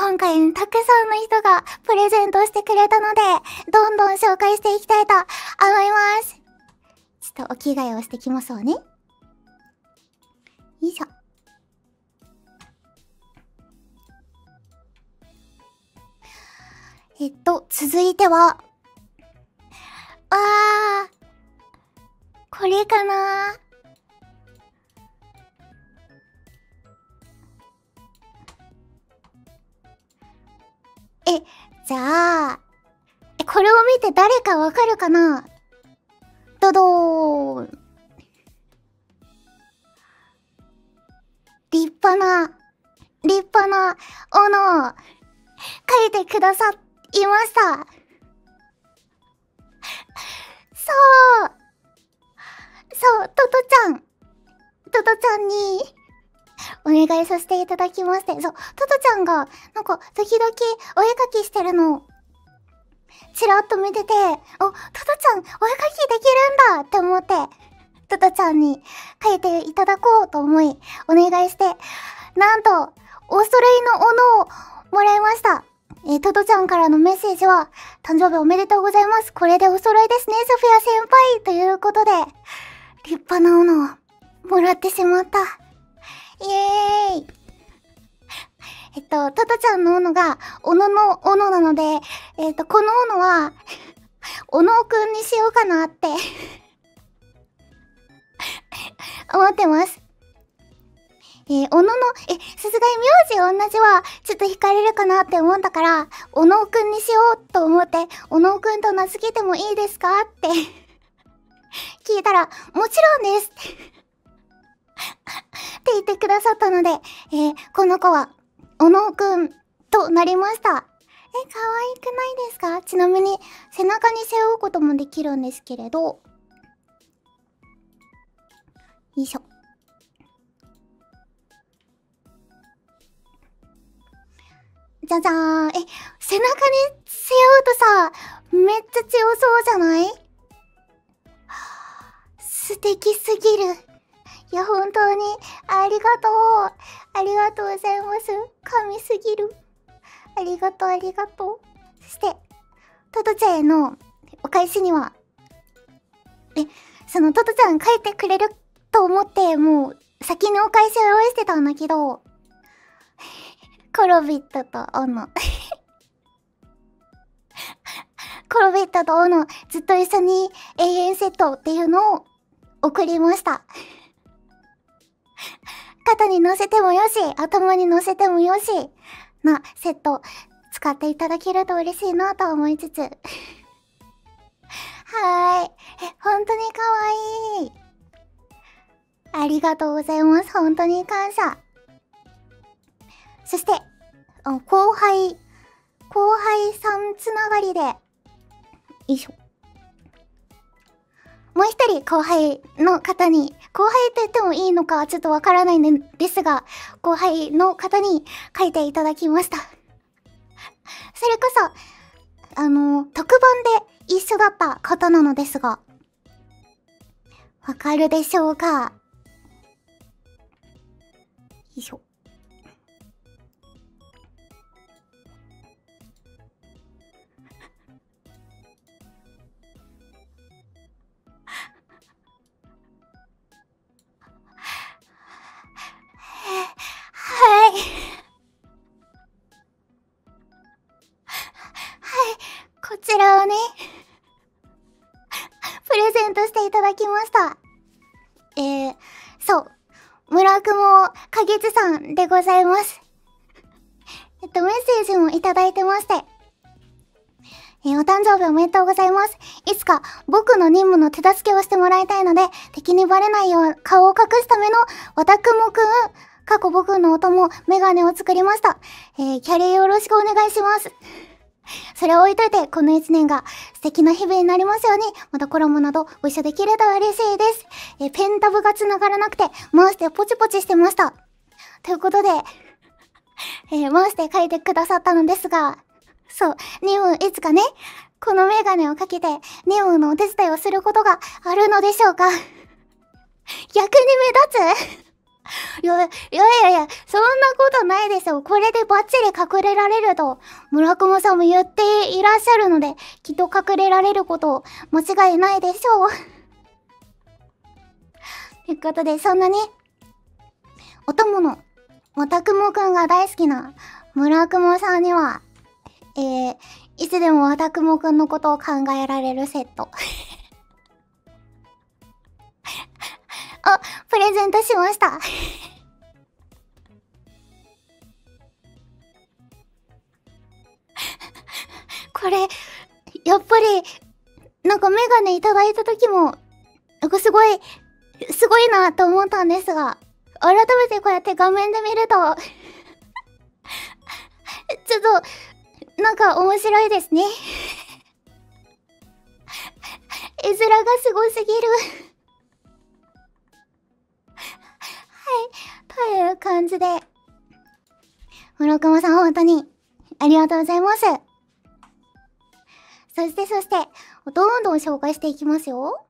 今回たくさんの人がプレゼントしてくれたので、どんどん紹介していきたいと思います。ちょっとお着替えをしてきますわね。よいしょ。続いては、これかな。じゃあ、これを見て誰かわかるかな。ドドーン。立派な斧を書いてくださいました。そう、トトちゃんにお願いさせていただきまして、トトちゃんがなんか時々お絵かきしてるのをちらっと見てて、トトちゃんお絵かきできるんだって思って、トトちゃんに描いていただこうと思いお願いして、なんとお揃いの斧をもらいました。トトちゃんからのメッセージは、誕生日おめでとうございます。これでお揃いですね、ソフィア先輩ということで、立派な斧をもらってしまった。イエーイ。トトちゃんの斧が、斧の斧なので、この斧は、斧くんにしようかなって、思ってます。斧の、さすがに名字同じは、ちょっと惹かれるかなって思ったから、斧くんにしようと思って、斧くんと名付けてもいいですかって聞いたら、もちろんですって言ってくださったので、この子は、斧くんとなりました。可愛くないですか？ちなみに、背中に背負うこともできるんですけれど、よいしょ。じゃじゃーん。背中に背負うとさ、めっちゃ強そうじゃない？素敵すぎる。いや、本当に、ありがとう。ありがとうございます。神すぎる。ありがとう。そして、トトちゃんへのお返しには、そのトトちゃん書いてくれると思って、もう、先にお返しを用意してたんだけど、コロビットと斧。コロビットと斧、ずっと一緒に永遠セットっていうのを送りました。肩に乗せてもよし、頭に乗せてもよし、なセット使っていただけると嬉しいなと思いつつ。はーい。本当に可愛い。ありがとうございます。本当に感謝。そして、後輩さんつながりで、よいしょ。もう一人後輩の方に、後輩と言ってもいいのかちょっとわからないんですが、後輩の方に書いていただきました。それこそ、特番で一緒だった方なのですが、わかるでしょうか？よいしょ。こちらをね、プレゼントしていただきました。そう。村雲かげつさんでございます。メッセージもいただいてまして。お誕生日おめでとうございます。いつか僕の任務の手助けをしてもらいたいので、敵にバレないよう顔を隠すためのわたくもくん、過去僕のお供、メガネを作りました。キャリーよろしくお願いします。それを置いといて、この一年が素敵な日々になりますように、またコラボなどご一緒できると嬉しいです。ペンタブが繋がらなくて、回してポチポチしてました。ということで、回して書いてくださったのですが、そう、任務いつかね、このメガネをかけて、任務のお手伝いをすることがあるのでしょうか？逆に目立ついや、いやいやいや、そんなことないですよ。これでバッチリ隠れられると、村雲さんも言っていらっしゃるので、きっと隠れられること間違いないでしょう。ということで、そんなね、お供の、わたくもくんが大好きな村雲さんには、いつでもわたくもくんのことを考えられるセット。あ、プレゼントしました。これ、やっぱり、なんかメガネいただいた時も、なんかすごいなと思ったんですが、改めてこうやって画面で見るとちょっと、なんか面白いですね。絵面がすごすぎる。はい、という感じで、村雲さん本当にありがとうございます。そして、どんどん紹介していきますよ。